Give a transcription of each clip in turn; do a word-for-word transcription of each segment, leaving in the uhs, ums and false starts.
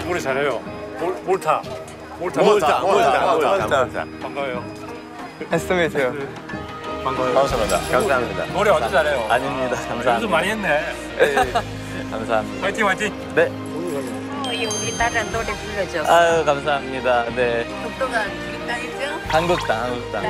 노래 잘해요. 몰, 몰타. 몰타. 몰타. 몰타. 몰타. 반가워요. 했으면서요. 반가워요. 감사합니다. 감사합니다. 노래 완전 잘해요. 아닙니다. 감사합니다. 연습 많이 했네. 네. 감사합니다. 화이팅 화이팅. 네. 우리 딸은 노래 불러줘. 아유 감사합니다. 네. 독도가 우리 땅이죠? 한국당, 한국당.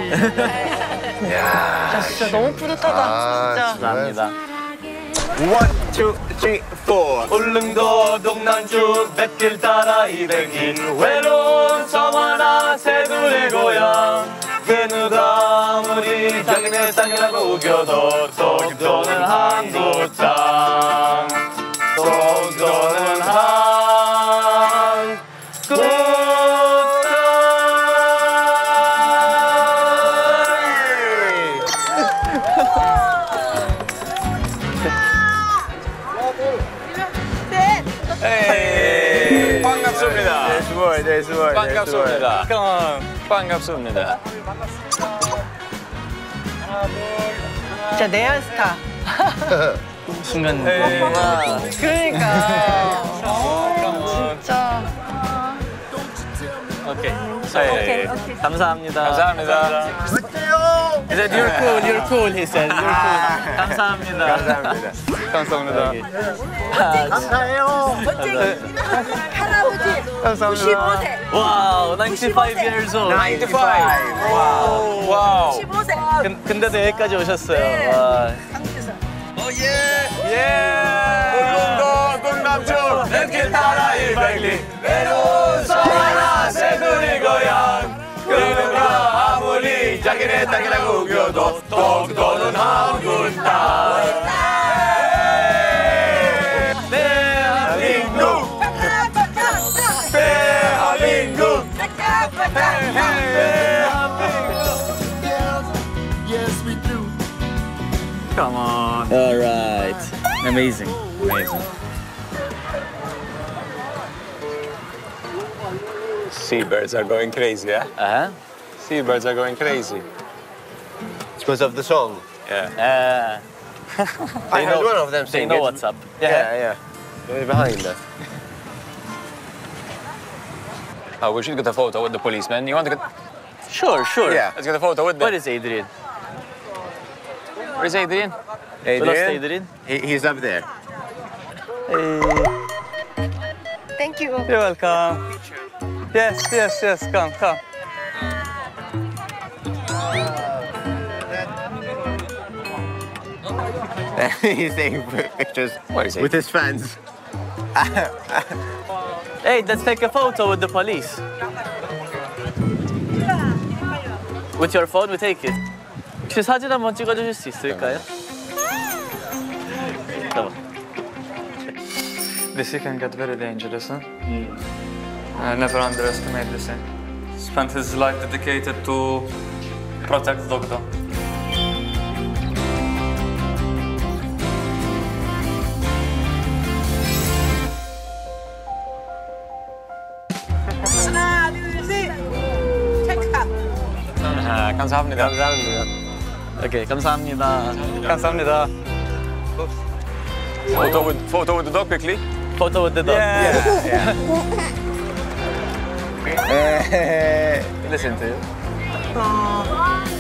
야, 진짜 너무 뿌듯하다. 아, 진짜. 감사합니다. One, two, three, four. 울릉도 동남주 뱃길 따라 이백인 외로운 섬 하나 새들의 고향 그 누가 아무리 자기네 땅이라고 우겨도 독도는 한국 땅 독도는 한국 반갑습니다. 네, 수고해, 네, 수고해. 반갑습니다. 반갑습니다. 진짜 내한 스타. 순간. 그러니까. 진짜. 오케이. 오케이, 오케이. 감사합니다. 감사합니다. He said you're cool, you're cool. He said you're cool. 감사합니다. 감사합니다. 감사합니다. 감사해요. 할아버지 구십오 세. 와우, ninety-five years old. ninety-five. 와우. 와우. 구십오 세. 근, 근데도 여기까지 오셨어요. 와. 울릉도 동남주 뱃길 따라 일백리 외로운 섬 하나 새들의 고향 그 누가 아무리 자기네 땅이라고 우겨도 독도는 한국 땅 대한민국 대한민국 Come on. All right. Amazing. Amazing. Seabirds are going crazy, yeah? Uh-huh. Seabirds are going crazy. It's because of the song. Yeah. Uh, I they heard know, one of them they sing know it. what's up. Yeah, yeah. They're behind that. Oh, we should get a photo with the policeman. You want to get? Sure, sure. Yeah. Let's get a photo with them. Where is Adrian? Where's Adrian? We lost Adrian. He, he's up there. Hey. Thank you. You're welcome. Yes, yes, yes. Come, come. He's taking pictures Where is he? with his fans. Hey, let's take a photo with the police. With your phone, we take it. 혹시 사진 한번 찍어주실 수 있을까요? 잠깐만. This can get very dangerous, huh? Uh, never underestimate this. Eh? Spent his life dedicated to protect Dokdo. 하나, 둘, 셋. 체크. 아, 감사합니다. 감사합니다. 오케이, 감사합니다. 감사합니다. Photo with photo with the dog quickly. Photo with the dog. Yeah. Listen to you. 어,